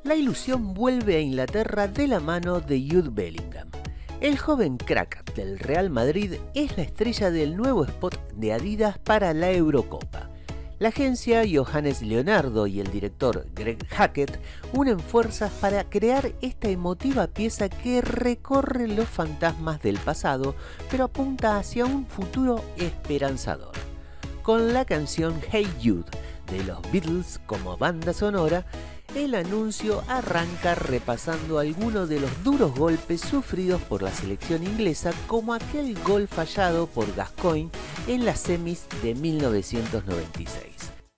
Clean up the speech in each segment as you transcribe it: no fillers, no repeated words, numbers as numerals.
La ilusión vuelve a Inglaterra de la mano de Jude Bellingham. El joven crack del Real Madrid es la estrella del nuevo spot de Adidas para la Eurocopa. La agencia Johannes Leonardo y el director Greg Hackett unen fuerzas para crear esta emotiva pieza que recorre los fantasmas del pasado, pero apunta hacia un futuro esperanzador. Con la canción Hey Jude de los Beatles como banda sonora, el anuncio arranca repasando algunos de los duros golpes sufridos por la selección inglesa, como aquel gol fallado por Gascoigne en las semis de 1996.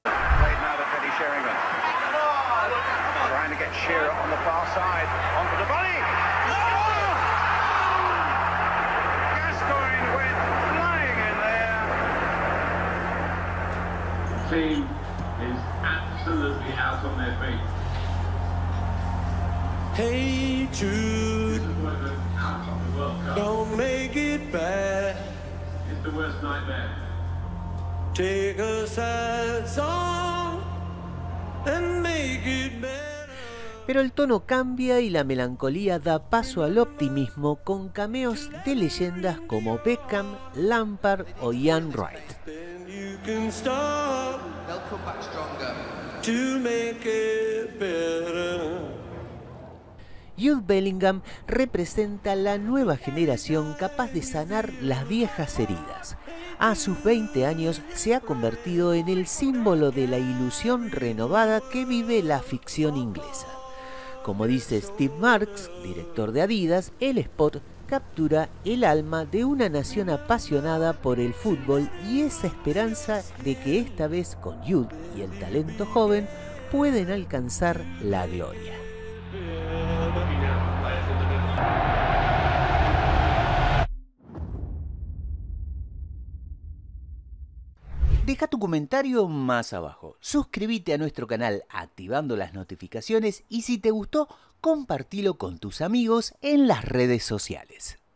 Hey Jude, don't make it bad. It's the worst nightmare. Take a sad song and make it better. Pero el tono cambia y la melancolía da paso al optimismo con cameos de leyendas como Beckham, Lampard o Ian Wright. Then you can start They'll come back stronger. to make it better. Jude Bellingham representa la nueva generación capaz de sanar las viejas heridas. A sus 20 años se ha convertido en el símbolo de la ilusión renovada que vive la ficción inglesa. Como dice Steve Marks, director de Adidas, el spot captura el alma de una nación apasionada por el fútbol y esa esperanza de que esta vez con Jude y el talento joven pueden alcanzar la gloria. Deja tu comentario más abajo, suscríbete a nuestro canal activando las notificaciones y si te gustó, compartilo con tus amigos en las redes sociales.